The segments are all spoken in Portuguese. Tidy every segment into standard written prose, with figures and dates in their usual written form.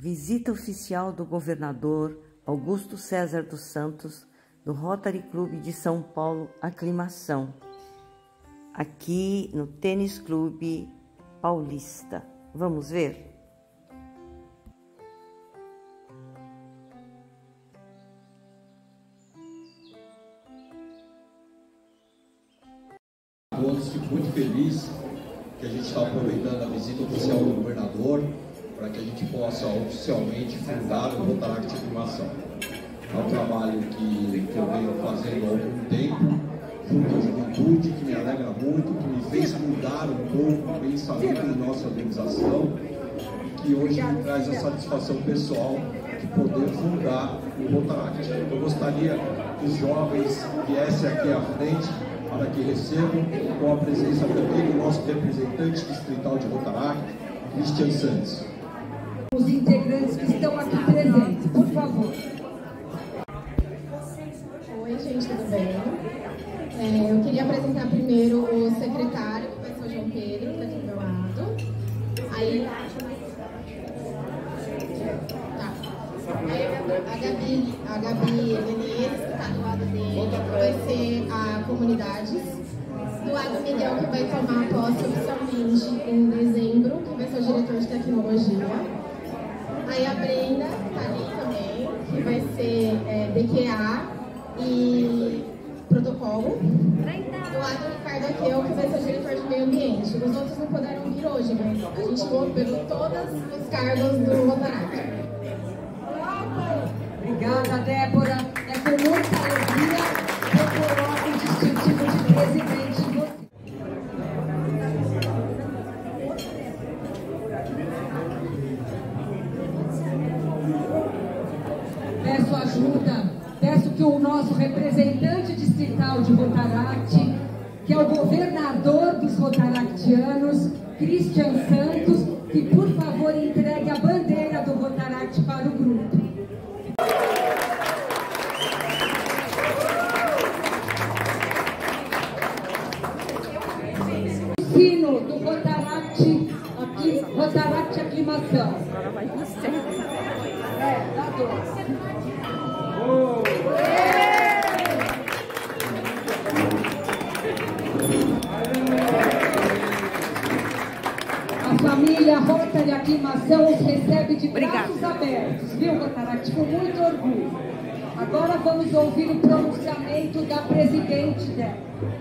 Visita oficial do governador Augusto César dos Santos no Rotary Clube de São Paulo Aclimação, aqui no Tênis Clube Paulista. Vamos ver? Todos, fico muito feliz que a gente está aproveitando a visita oficial do governador para que a gente possa oficialmente fundar o Rotaract Aclimação. É um trabalho que eu venho fazendo há algum tempo, junto à juventude, que me alegra muito, que me fez mudar um pouco o pensamento da nossa organização, que hoje me traz a satisfação pessoal de poder fundar o Rotaract. Eu gostaria que os jovens viessem aqui à frente para que recebam com a presença também do nosso representante distrital de Rotaract, Christian Santos. Os integrantes que estão aqui presentes, por favor. Oi, gente, tudo bem? Eu queria apresentar primeiro o secretário, que vai ser o João Pedro, que está aqui do meu lado. Aí a Gabi Menezes, que está do lado dele, que vai ser a Comunidades. Do lado do Miguel, que vai tomar posse oficialmente em dezembro, que vai ser o diretor de tecnologia. Aí a Brenda está ali também, que vai ser DQA e protocolo. Do lado do Ricardo Aqueu, que vai ser o diretor de meio ambiente. Os outros não puderam vir hoje, mas a gente pegou todos os cargos do Rotaract. Obrigada, Débora. É com muita alegria que eu coloco o distintivo de presidente em você. Peço ajuda, peço que o nosso representante distrital de Rotaract, que é o governador dos rotaractianos, Christian Santos, que por favor entregue a bandeira do Rotaract para o grupo. Sino do Rotaract, Rotaract Aclimação. Dá dois. A família Rotary Aclimação os recebe de braços abertos, viu, Rotaract? Com muito orgulho. Agora vamos ouvir o pronunciamento da presidente dela.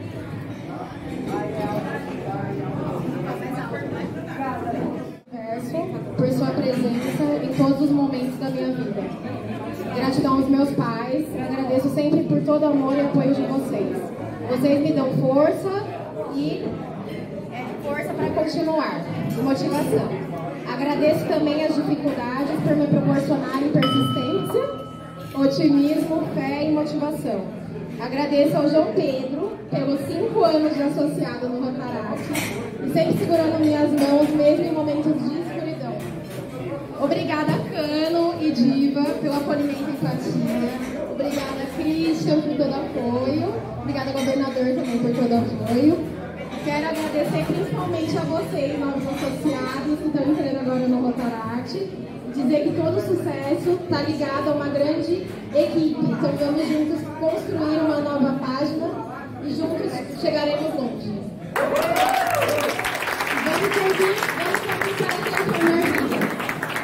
Por sua presença em todos os momentos da minha vida. Gratidão aos meus pais, agradeço sempre por todo o amor e apoio de vocês. Vocês me dão força e força para continuar, e motivação. Agradeço também as dificuldades por me proporcionarem persistência, otimismo, fé e motivação. Agradeço ao João Pedro pelos 5 anos de associado no Rotaract e sempre segurando minhas mãos mesmo em momentos de escuridão. Obrigada, Cano e Diva, pelo acolhimento e empatia. Obrigada, Christian, por todo o apoio. Obrigada, governador, também por todo o apoio. Quero agradecer principalmente a vocês, novos associados que estão entrando agora no Rotaract. Dizer que todo sucesso está ligado a uma grande equipe. Então vamos juntos construir uma nova página e juntos chegaremos longe. Vamos começar a transformar vidas.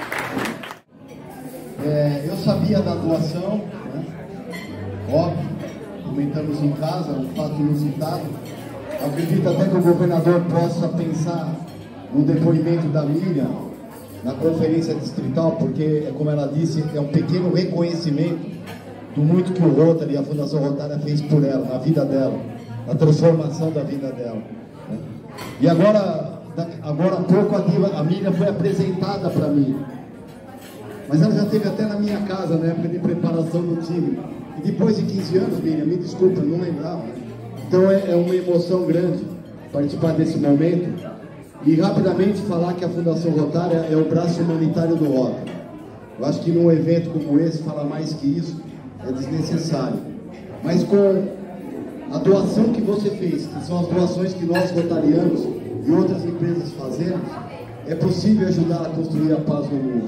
Eu sabia da doação, né? Óbvio, comentamos em casa, um fato inusitado. Acredito até que o governador possa pensar no depoimento da Miriam na conferência distrital, porque, como ela disse, é um pequeno reconhecimento do muito que o Rotary e a Fundação Rotária fez por ela, na vida dela, na transformação da vida dela, né? E agora há pouco a Miriam foi apresentada para mim, mas ela já esteve até na minha casa, na época de preparação do time, e depois de 15 anos, Miriam, me desculpa, não lembrava. Então é uma emoção grande participar desse momento. E rapidamente falar que a Fundação Rotária é o braço humanitário do Rotary. Eu acho que num evento como esse, falar mais que isso é desnecessário. Mas com a doação que você fez, que são as doações que nós rotarianos e outras empresas fazemos, é possível ajudar a construir a paz no mundo.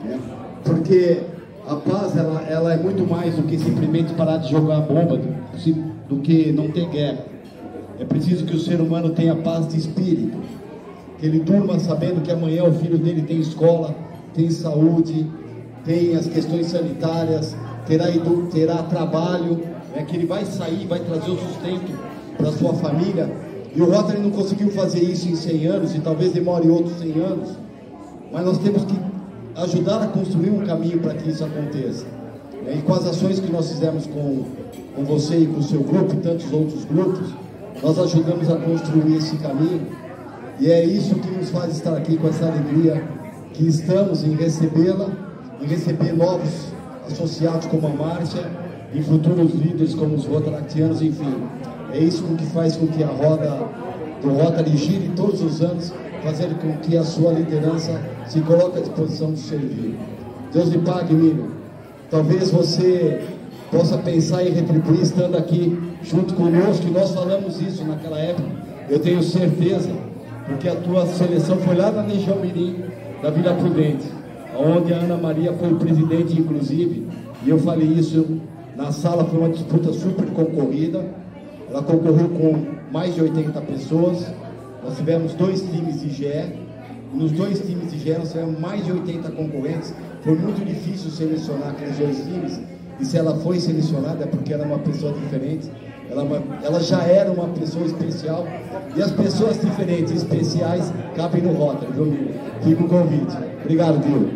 né? Porque a paz ela é muito mais do que simplesmente parar de jogar bomba, do que não ter guerra. É preciso que o ser humano tenha paz de espírito, que ele durma sabendo que amanhã o filho dele tem escola, tem saúde, tem as questões sanitárias, terá trabalho, que ele vai sair, vai trazer o sustento para a sua família. E o Rotary não conseguiu fazer isso em 100 anos, e talvez demore outros 100 anos, mas nós temos que ajudar a construir um caminho para que isso aconteça. E com as ações que nós fizemos com você e com o seu grupo e tantos outros grupos, nós ajudamos a construir esse caminho, e é isso que nos faz estar aqui com essa alegria que estamos em recebê-la, em receber novos associados como a Márcia e futuros líderes como os rotaractianos, enfim. É isso que faz com que a roda do Rotary gire todos os anos, fazendo com que a sua liderança se coloque à disposição de servir. Deus lhe pague, Miriam. Talvez você possa pensar em retribuir estando aqui junto conosco, e nós falamos isso naquela época, eu tenho certeza, porque a tua seleção foi lá na Legião Mirim da Vila Prudente, onde a Ana Maria foi presidente, inclusive, e eu falei isso na sala. Foi uma disputa super concorrida, ela concorreu com mais de 80 pessoas, nós tivemos 2 times de GE, e nos 2 times de GE nós tivemos mais de 80 concorrentes. Foi muito difícil selecionar aqueles 2 times, e se ela foi selecionada é porque ela é uma pessoa diferente, ela já era uma pessoa especial, e as pessoas diferentes e especiais cabem no Rotary, viu, Miriam? Fica o convite. Obrigado, Dio.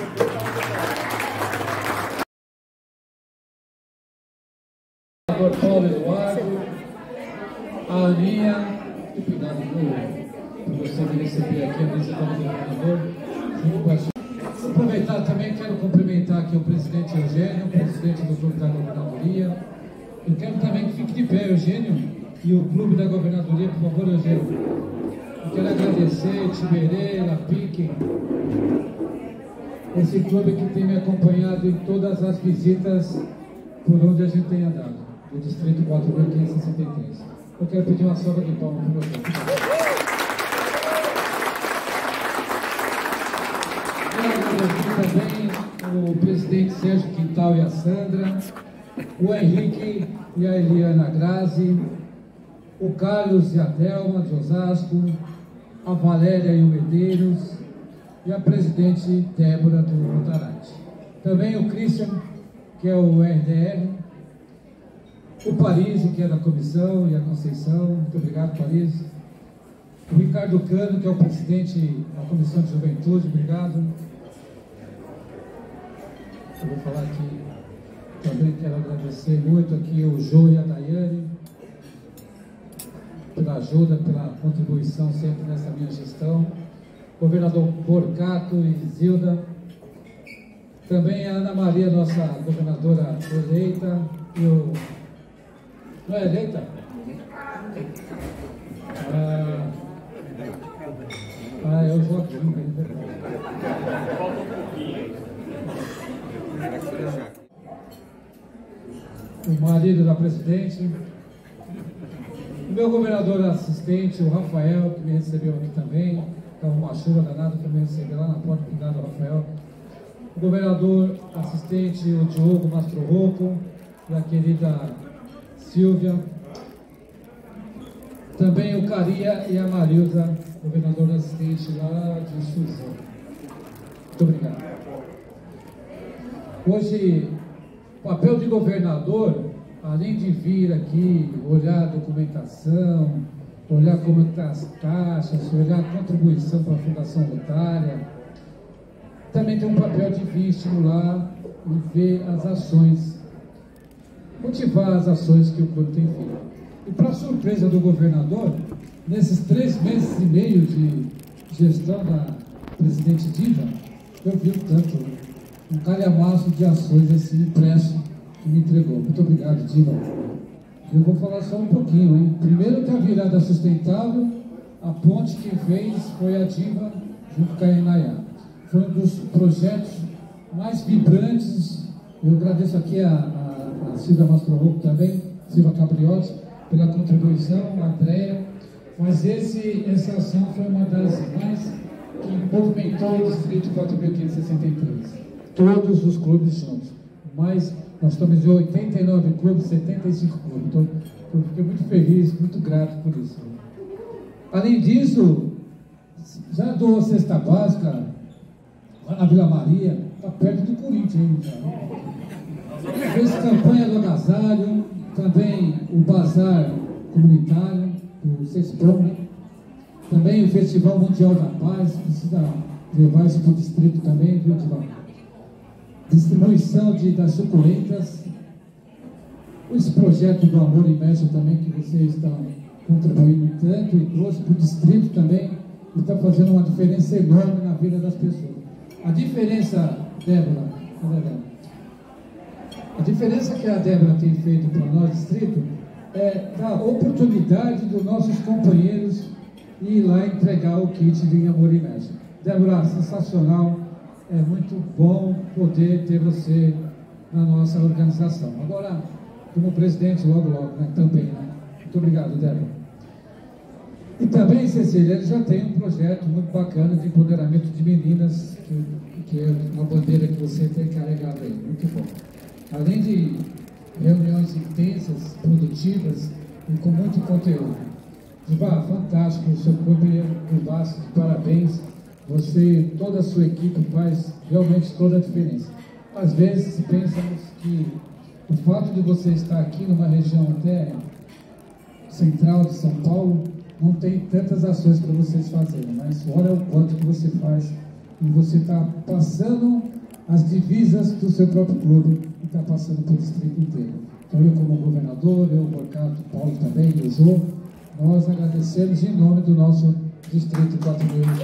Paulo Eduardo, a Aninha, obrigado por você me receber aqui, a visita do governador, junto com a gente. Vou aproveitar também, quero cumprimentar aqui o presidente Eugênio, o presidente do Clube da Governadoria. Eu quero também que fique de pé, Eugênio, e o Clube da Governadoria, por favor, Eugênio. Eu quero agradecer Tiberê, Lapique, esse clube que tem me acompanhado em todas as visitas por onde a gente tem andado, do Distrito 4.563. Eu quero pedir uma salva de palmas para você. Quero agradecer também o presidente Sérgio Quintal e a Sandra, o Henrique e a Eliana Grazi, o Carlos e a Thelma de Osasco, a Valéria e o Medeiros, e a presidente Débora do Rotaract. Também o Christian, que é o RDR, o Paris, que é da comissão, e a Conceição. Muito obrigado, Paris. O Ricardo Cano, que é o presidente da Comissão de Juventude. Obrigado. Eu vou falar aqui, também quero agradecer muito aqui o Jô e a Daiane, pela ajuda, pela contribuição sempre nessa minha gestão. Governador Borcato e Zilda. Também a Ana Maria, nossa governadora eleita. E o... Não é eleita? É o Joaquim. O marido da presidente. O meu governador assistente, o Rafael, que me recebeu aqui também. Estava uma chuva danada para me receber lá na porta. Obrigado, Rafael. O governador assistente, o Diogo Mastro Rocco, e a querida Silvia. Também o Caria e a Marilda, governador assistente lá de Suzano. Muito obrigado. Hoje, o papel de governador, além de vir aqui, olhar a documentação, olhar como estão as caixas, olhar a contribuição para a Fundação Rotária, também tem um papel de vir, estimular e ver as ações, motivar as ações que o clube tem feito. E para surpresa do governador, nesses 3 meses e meio de gestão da presidente Diva, eu vi um calhamaço de ações, esse impresso que me entregou. Muito obrigado, Diva. Eu vou falar só um pouquinho, hein? Primeiro que a virada sustentável, a ponte que fez foi a Diva junto com a Inayá. Foi um dos projetos mais vibrantes. Eu agradeço aqui a Silvia Mastro Rocco também, Silvia Capriotti, pela contribuição, a Andréia. Mas essa ação foi uma das mais que movimentou o Distrito 4.563. todos os clubes juntos. Mas nós estamos em 89 clubes, 75 clubes. Então, eu fiquei muito feliz, muito grato por isso. Além disso, já doou cesta básica lá na Vila Maria, está perto do Corinthians, hein? Fez campanha do agasalho, também o bazar comunitário, o CESPROM, né? Também o Festival Mundial da Paz, precisa levar isso para o distrito também, viu, Divaldo? Distribuição das suculentas, esse projeto do Amor Imerso também, que vocês estão contribuindo tanto e trouxe para o distrito também, e está fazendo uma diferença enorme na vida das pessoas. A diferença, Débora, a diferença que a Débora tem feito para nós, distrito, é dar oportunidade dos nossos companheiros ir lá entregar o kit de Amor Imerso. Débora, sensacional, é muito bom poder ter você na nossa organização. Agora, como presidente, logo, né, também, né? Muito obrigado, Débora. E também, Cecília, ele já tem um projeto muito bacana de empoderamento de meninas, que é uma bandeira que você tem carregado aí, muito bom. Além de reuniões intensas, produtivas e com muito conteúdo. Diva, fantástico, o seu clube do Vasco, parabéns. Você, toda a sua equipe faz realmente toda a diferença. Às vezes pensamos que o fato de você estar aqui numa região até central de São Paulo, não tem tantas ações para vocês fazerem, mas olha o quanto que você faz e você está passando as divisas do seu próprio clube e está passando pelo distrito inteiro. Então eu como governador, eu, o Borcato, o Paulo também, o Jô, nós agradecemos em nome do nosso distrito 4.000.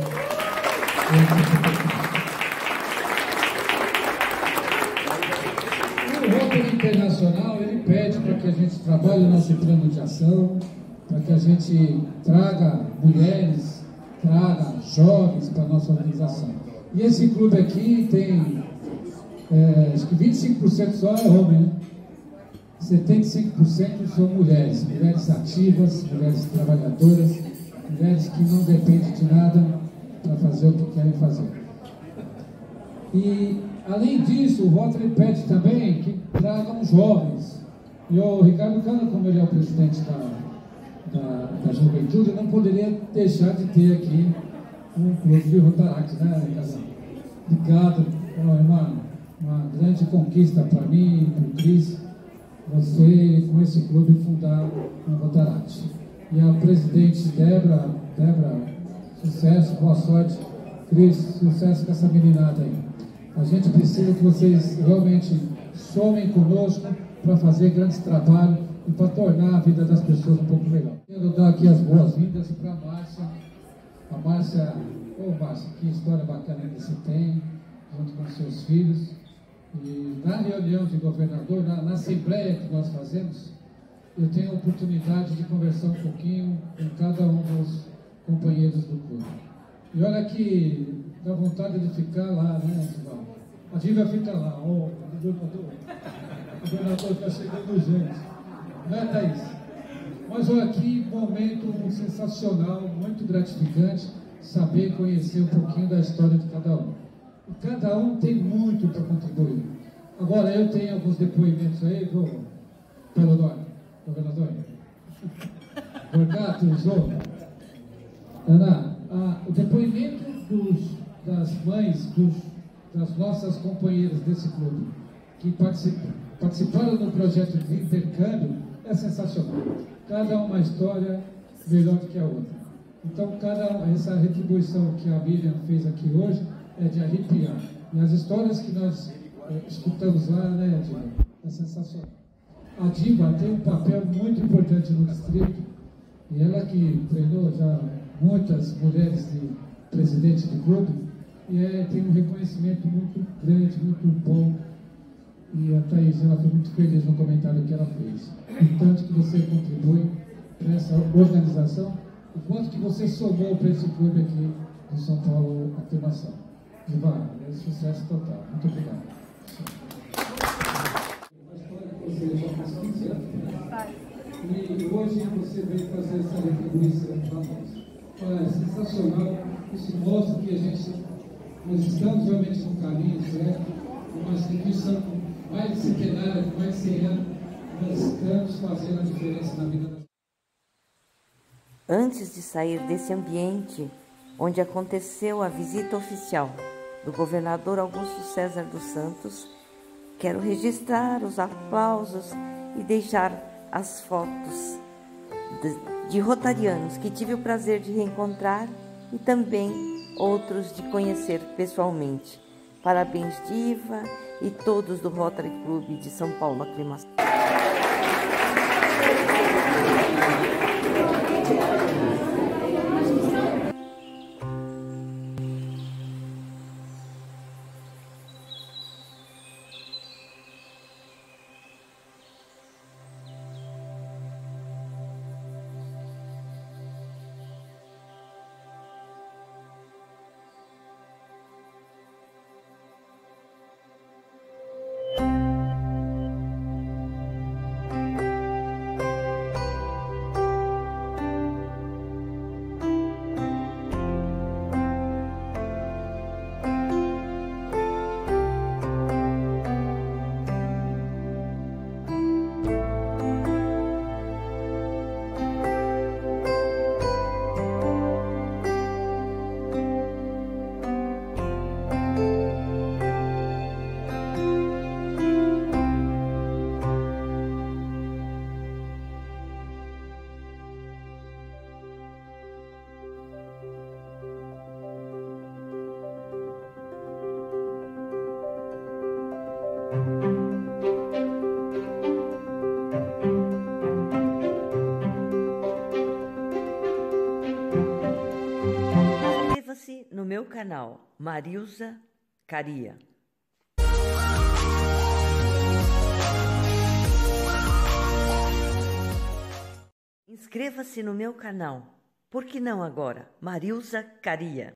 O Rotary Internacional, ele pede para que a gente trabalhe o nosso plano de ação, para que a gente traga mulheres, traga jovens para a nossa organização. E esse clube aqui tem, acho que 25% só é homem, né? 75% são mulheres, mulheres ativas, mulheres trabalhadoras, mulheres que não dependem de nada para fazer o que querem fazer. E, além disso, o Rotary pede também que tragam jovens. E o Ricardo Cano, como ele é o presidente da juventude, não poderia deixar de ter aqui um clube de Rotaract, né, Ricardo? Obrigado, uma grande conquista para mim e para o Cris, você com esse clube fundar o Rotaract. E a presidente Débora, sucesso, boa sorte. Cris, sucesso com essa meninada aí. A gente precisa que vocês realmente somem conosco para fazer grandes trabalhos e para tornar a vida das pessoas um pouco melhor. Quero dar aqui as boas-vindas para a Márcia. A Márcia, Márcia, que história bacana que você tem, junto com seus filhos. E na reunião de governador, na assembleia que nós fazemos, eu tenho a oportunidade de conversar um pouquinho com cada um dos companheiros do clube. E olha que dá vontade de ficar lá, né, Divaldo? A Diva fica lá, o governador está chegando urgente. Não é, Thaís? Mas olha que momento sensacional, muito gratificante, saber conhecer um pouquinho da história de cada um. E cada um tem muito para contribuir. Agora, eu tenho alguns depoimentos aí, governador. Borcato, Jô. Ana, o depoimento das mães, das nossas companheiras desse clube, que participaram do projeto de intercâmbio, é sensacional. Cada uma história melhor do que a outra. Então, essa retribuição que a Miriam fez aqui hoje é de arrepiar. E as histórias que nós escutamos lá, né, Diva, é sensacional. A Diva tem um papel muito importante no distrito, e ela que treinou já muitas mulheres de presidente de clube, e tem um reconhecimento muito grande, muito bom. E a Thaís, ela foi muito feliz no comentário que ela fez. O tanto que você contribui para essa organização, o quanto que você somou para esse clube aqui do São Paulo Afirmação. Diva, é sucesso total. Muito obrigado. A história que você já faz 15 anos. E hoje você veio fazer essa retribuição para nós. É sensacional. Isso mostra que nós estamos realmente no caminho certo. uma instituição mais de centenária, com mais de 100 anos, nos campos, fazendo a diferença na vida das pessoas. Antes de sair desse ambiente onde aconteceu a visita oficial do governador Augusto César dos Santos, quero registrar os aplausos e deixar as fotos de rotarianos que tive o prazer de reencontrar e também outros de conhecer pessoalmente. Parabéns, Diva, e todos do Rotary Clube de São Paulo Aclimação. Inscreva-se no meu canal, Marilza Caria. Inscreva-se no meu canal. Por que não agora? Marilza Caria.